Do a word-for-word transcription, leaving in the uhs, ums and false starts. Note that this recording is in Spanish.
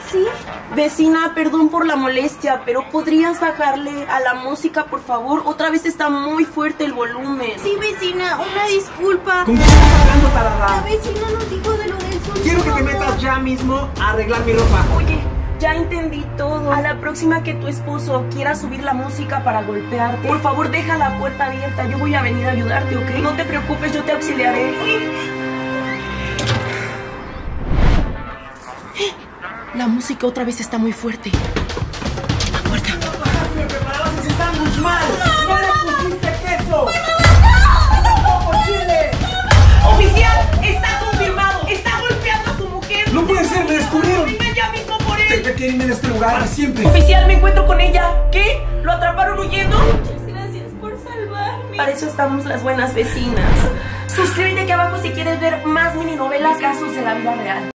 ¿Sí? Vecina, perdón por la molestia, pero ¿podrías bajarle a la música, por favor? Otra vez está muy fuerte el volumen. Sí, vecina, una disculpa. ¿Con quién estás hablando, tarada? La vecina nos dijo de lo del sonido. Quiero que te metas ya mismo a arreglar mi ropa. Oye, ya entendí todo. A la próxima que tu esposo quiera subir la música para golpearte, por favor deja la puerta abierta. Yo voy a venir a ayudarte, ¿ok? No te preocupes, yo te auxiliaré. La música otra vez está muy fuerte. La puerta. Me preparabas ese sándwich mal. ¡No le pusiste queso! ¡No, chile! ¡Oficial! ¡Está confirmado! ¡Está golpeando a su mujer! ¡No puede ser! ¡Me descubrieron! ¡Dime ya mismo por él! Tendré que irme de este lugar para siempre. Oficial, me encuentro con ella. ¿Qué? ¿Lo atraparon huyendo? Muchas gracias por salvarme. Para eso estamos las buenas vecinas. Suscríbete aquí abajo si quieres ver más mini novelas, casos de la vida real.